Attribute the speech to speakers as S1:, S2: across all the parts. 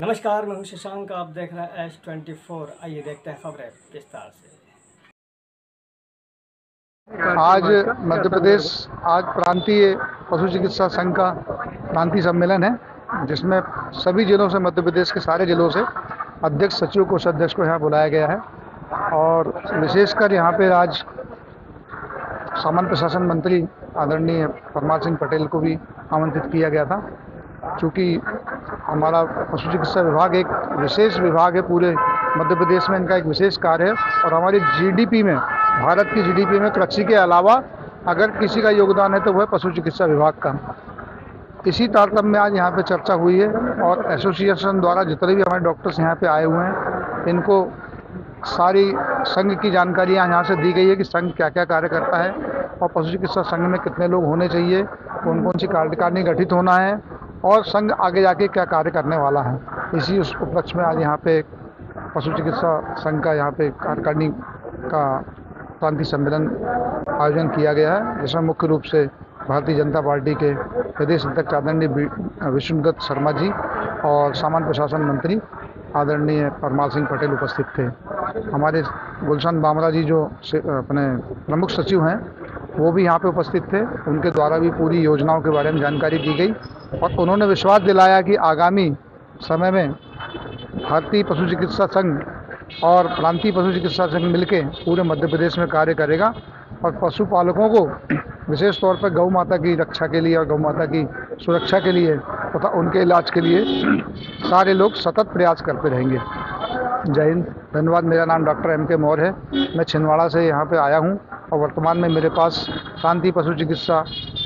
S1: नमस्कार, मैं हूं शशांक। आप देख रहे हैं S24। आइए देखते हैं खबरें विस्तार से।
S2: आज मध्य प्रदेश आज प्रांतीय पशु चिकित्सा संघ का प्रांतीय सम्मेलन है, जिसमें सभी जिलों से, मध्य प्रदेश के सारे जिलों से अध्यक्ष, सचिव, कोषाध्यक्ष को यहाँ बुलाया गया है। और विशेषकर यहाँ पे आज सामान्य प्रशासन मंत्री आदरणीय परमार सिंह पटेल को भी आमंत्रित किया गया था, क्योंकि हमारा पशु चिकित्सा विभाग एक विशेष विभाग है। पूरे मध्य प्रदेश में इनका एक विशेष कार्य है और हमारी जीडीपी में, भारत की जीडीपी में कृषि के अलावा अगर किसी का योगदान है तो वह पशु चिकित्सा विभाग का। इसी तारतम्य में आज यहाँ पे चर्चा हुई है और एसोसिएशन द्वारा जितने भी हमारे डॉक्टर्स यहाँ पे आए हुए हैं, इनको सारी संघ की जानकारियाँ यहाँ से दी गई है कि संघ क्या क्या कार्य करता है और पशु चिकित्सा संघ में कितने लोग होने चाहिए, कौन कौन सी कार्यकारिणी गठित होना है और संघ आगे जाके क्या कार्य करने वाला है। इसी उस उपलक्ष्य में आज यहाँ पे पशु चिकित्सा संघ का यहाँ पे कार्यकारिणी का प्रांतीय सम्मेलन आयोजन किया गया है, जिसमें मुख्य रूप से भारतीय जनता पार्टी के प्रदेश अध्यक्ष आदरणीय विष्णुदत्त शर्मा जी और सामान्य प्रशासन मंत्री आदरणीय परमार सिंह पटेल उपस्थित थे। हमारे गुलशन बामरा जी जो अपने प्रमुख सचिव हैं, वो भी यहाँ पे उपस्थित थे। उनके द्वारा भी पूरी योजनाओं के बारे में जानकारी दी गई और उन्होंने विश्वास दिलाया कि आगामी समय में भारतीय पशु चिकित्सा संघ और प्रांतीय पशु चिकित्सा संघ मिलकर पूरे मध्य प्रदेश में कार्य करेगा और पशुपालकों को विशेष तौर पर गौ माता की रक्षा के लिए और गौ माता की सुरक्षा के लिए तथा उनके इलाज के लिए सारे लोग सतत प्रयास करते रहेंगे। जय हिंद, धन्यवाद। मेरा नाम डॉक्टर M.K. मौर्य है। मैं छिंदवाड़ा से यहाँ पे आया हूँ और वर्तमान में मेरे पास प्रांतीय पशु चिकित्सा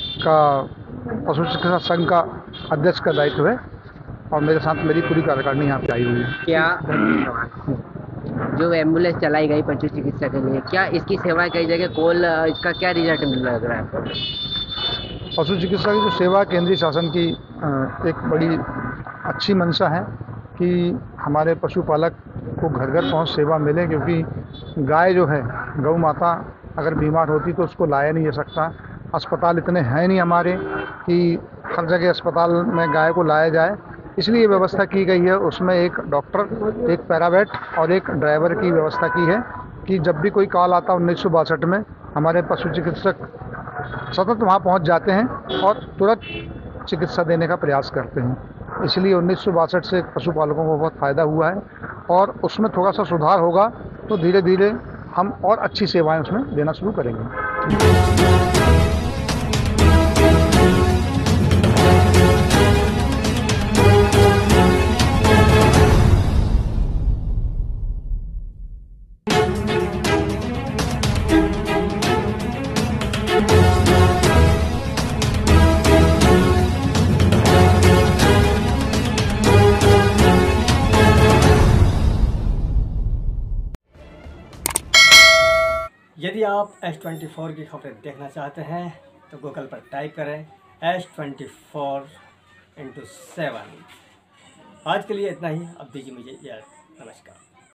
S2: संघ का अध्यक्ष का दायित्व है और मेरे साथ मेरी पूरी कार्यकारिणी यहाँ पे आई हुई है।
S3: क्या जो एम्बुलेंस चलाई गई पशु चिकित्सा के लिए, क्या इसकी सेवा कई जगह कॉल, इसका क्या रिजल्ट मिल रहा है?
S2: पशु चिकित्सा की जो सेवा केंद्रीय शासन की एक बड़ी अच्छी मंशा है कि हमारे पशुपालक को घर घर पहुँच सेवा मिले, क्योंकि गाय जो है, गौ माता अगर बीमार होती तो उसको लाया नहीं जा सकता। अस्पताल इतने हैं नहीं हमारे कि हर जगह अस्पताल में गाय को लाया जाए, इसलिए व्यवस्था की गई है। उसमें एक डॉक्टर, एक पैरावेट और एक ड्राइवर की व्यवस्था की है कि जब भी कोई कॉल आता 1962 में हमारे पशु चिकित्सक सतत वहाँ पहुँच जाते हैं और तुरंत चिकित्सा देने का प्रयास करते हैं। इसलिए 1962 से पशुपालकों को बहुत फ़ायदा हुआ है और उसमें थोड़ा सा सुधार होगा तो धीरे धीरे हम और अच्छी सेवाएं उसमें देना शुरू करेंगे।
S1: यदि आप S24 की खबरें देखना चाहते हैं तो गूगल पर टाइप करें S24x7। आज के लिए इतना ही। अब दीजिए मुझे इजाज़त। नमस्कार।